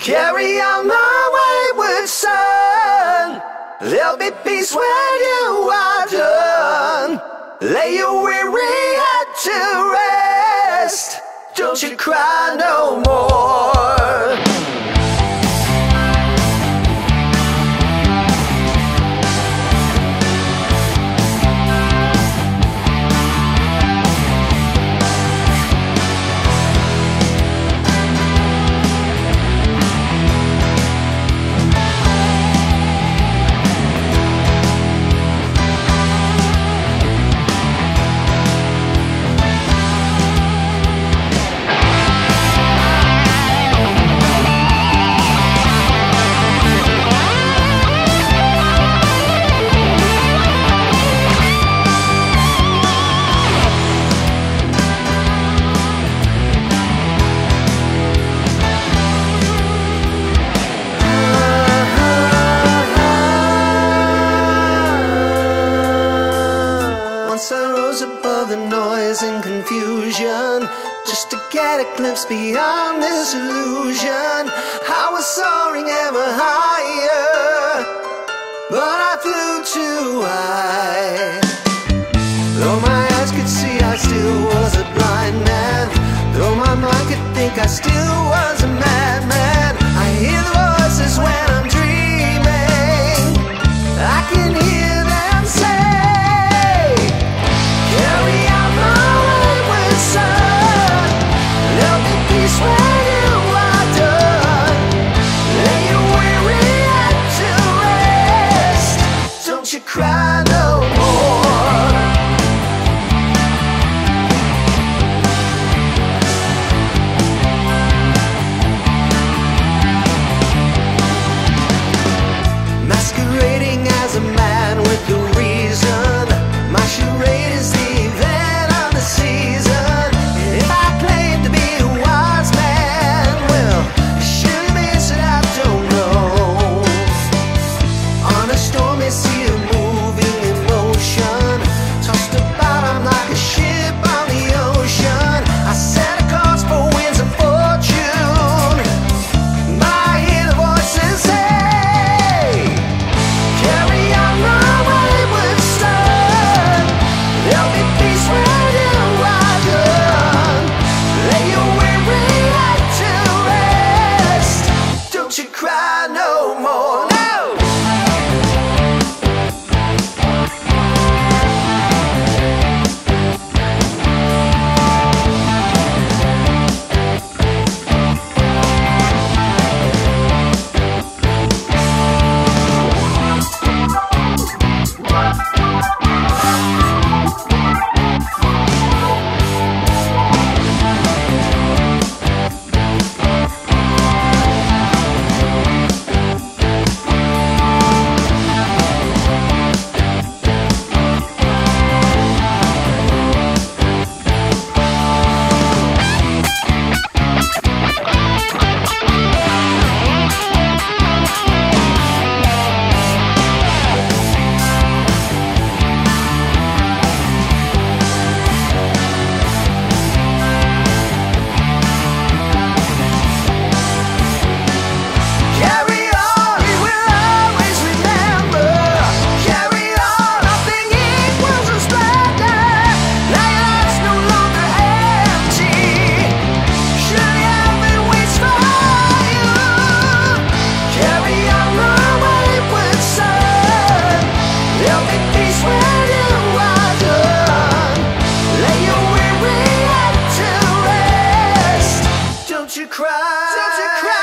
Carry on my wayward son. There'll be peace when you are done. Lay your weary head to rest. Don't you cry no more. Once I rose above the noise and confusion, just to get a glimpse beyond this illusion. I was soaring ever higher, but I flew too high. Though my eyes could see, I still was a blind man. Though my mind could think, I still was a madman. I hear the voices when I'm dreaming. I can hear them say, cry no more. Masquerading as a man with a reason. My charade is the event of the season. If I claim to be a wise man, well, should it be said I don't know. On a stormy sea of cry no more. No! Don't you cry.